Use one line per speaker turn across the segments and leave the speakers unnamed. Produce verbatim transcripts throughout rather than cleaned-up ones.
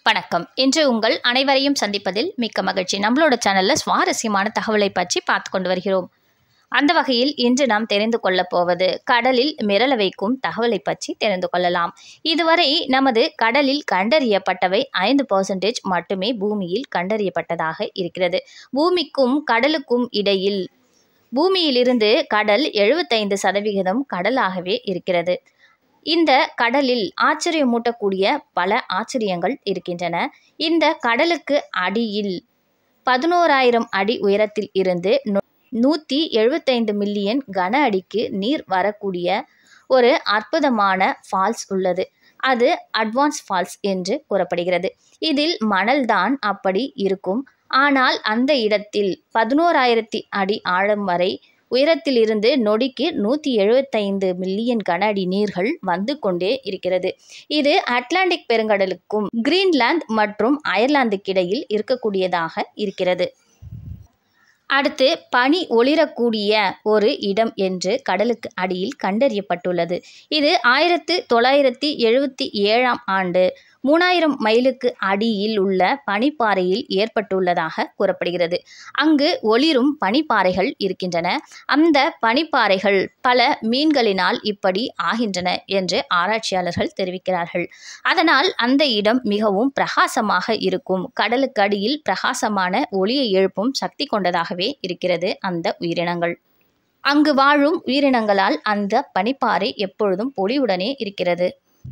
வணக்கம். இன்று உங்கள் அனைவரையும் சந்திப்பதில் மிக்க மகிழ்ச்சி. நம்மளோட சேனல்ல சுவாரஸ்யமான தகவலை பற்றி பார்த்து கொண்டு வருகிறோம். அந்த வகையில் இன்று நாம் தெரிந்து கொள்ளப் போவது கடலில் மிரள வைக்கும் தகவலை பற்றி தெரிந்து கொள்ளலாம். இதுவரை நமது கடலில் கண்டறியப்பட்டவை ஐந்து பர்சன்டேஜ் மட்டுமே பூமியில் கண்டறியப்பட்டதாக இருக்கிறது. பூமிக்கும் கடலுக்கும் இடையில் பூமியிலிருந்து கடல் எழுபத்தைந்து சதவிகிதம் கடலாகவே இருக்கிறது. இந்த கடலில் ஆச்சரியமூட்டக்கூடிய பல ஆச்சரியங்கள் இருக்கின்றன. இந்த கடலுக்கு அடியில் பதினோராயிரம் அடி உயரத்தில் இருந்து நூற்றி எழுபத்தைந்து மில்லியன் கன அடிக்கு நீர் வரக்கூடிய ஒரு அற்புதமான ஃபால்ஸ் உள்ளது. அது அட்வான்ஸ் ஃபால்ஸ் என்று கூறப்படுகிறது. இதில் மணல்தான் அப்படி இருக்கும். ஆனால் அந்த இடத்தில் பதினோராயிரத்தி அடி ஆழம் வரை உயரத்திலிருந்து நொடிக்கு நூற்றி எழுபத்தைந்து மில்லியன் கன அடி நீர்கள் வந்து கொண்டே இருக்கிறது. இது அட்லாண்டிக் பெருங்கடலுக்கும் கிரீன்லாந்து மற்றும் அயர்லாந்துக்கிடையில் இருக்கக்கூடியதாக இருக்கிறது. அடுத்து பனி ஒளிரக்கூடிய ஒரு இடம் என்று கடலுக்கு அடியில் கண்டறியப்பட்டுள்ளது. இது ஆயிரத்து தொள்ளாயிரத்தி எழுபத்தி ஏழாம் ஆண்டு மூணாயிரம் மைலுக்கு அடியில் உள்ள பனிப்பாறையில் ஏற்பட்டுள்ளதாக கூறப்படுகிறது. அங்கு ஒளிரும் பனிப்பாறைகள் இருக்கின்றன. அந்த பனிப்பாறைகள் பல மீன்களினால் இப்படி ஆகின்றன என்று ஆராய்ச்சியாளர்கள் தெரிவிக்கிறார்கள். அதனால் அந்த இடம் மிகவும் பிரகாசமாக இருக்கும். கடலுக்கு அடியில் பிரகாசமான ஒளியை எழுப்பும் சக்தி கொண்டதாகவே இருக்கிறது அந்த உயிரினங்கள். அங்கு வாழும் உயிரினங்களால் அந்த பனிப்பாறை எப்பொழுதும் பொலிவுடனே இருக்கிறது.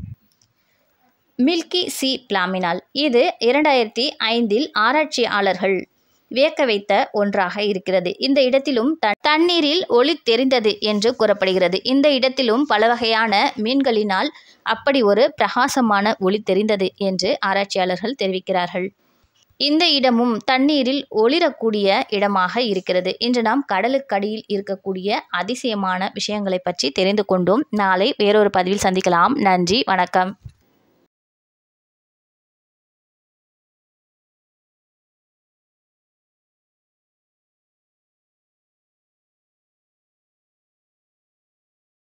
மில்கி சி பிளாமினால் இது இரண்டாயிரத்தி ஐந்தில் ஆராய்ச்சியாளர்கள் வியக்க வைத்த ஒன்றாக இருக்கிறது. இந்த இடத்திலும் தண்ணீரில் ஒளி தெரிந்தது என்று கூறப்படுகிறது. இந்த இடத்திலும் பல வகையான மீன்களினால் அப்படி ஒரு பிரகாசமான ஒளி தெரிந்தது என்று ஆராய்ச்சியாளர்கள் தெரிவிக்கிறார்கள். இந்த இடமும் தண்ணீரில் ஒளிரக்கூடிய இடமாக இருக்கிறது. இன்று நாம் கடலுக்கடியில் இருக்கக்கூடிய அதிசயமான விஷயங்களை பற்றி தெரிந்து கொண்டோம். நாளை வேறொரு பதிவில் சந்திக்கலாம். நன்றி, வணக்கம்.